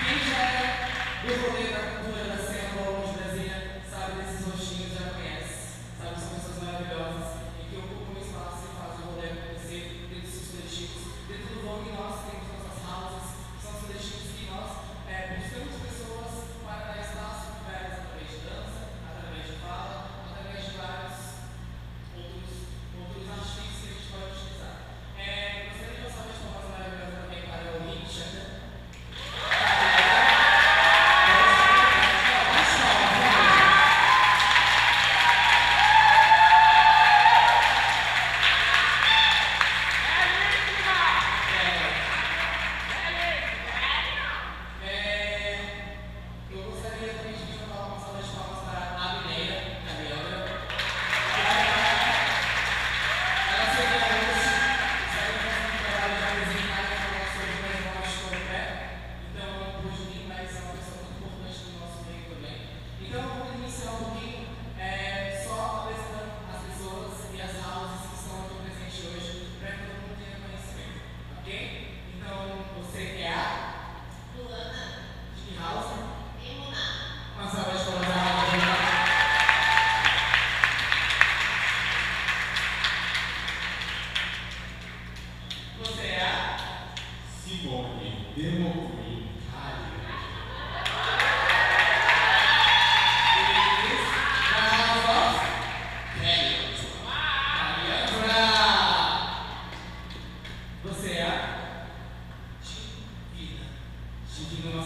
Quem já é do rolê da cultura da cena do Alô de Brasília sabe desses rostinhos, já conhece. Sabe que são pessoas maravilhosas e que ocupam um espaço e fazem o rolê acontecer dentro dos seus coletivos. Dentro do Vogue nós temos nossas houses, que são os coletivos que nós buscamos pessoas para dar espaço para elas através de dança, através de fala, através de vários outros artifícios que a gente pode utilizar. Gostaria de uma salva de palmas maravilhosa também para o Richard. Eu gostaria também de colocar uma salva de palmas para a Abneia, a Leandra. Ela seria hoje, sabe que nós temos trabalho de apresentar informações mais novas sobre o pé. Então, eu não pude vir, mas é uma pessoa muito importante no nosso meio também. Então, vamos iniciar um pouquinho só apresentando as pessoas e as houses que estão aqui presentes hoje, para que todo mundo tenha conhecimento. Ok? Então, você é a Luana de House. Uma salva de palmas para a Luana. Você é a Simone Democruz. Você é a Divina. Divina, uma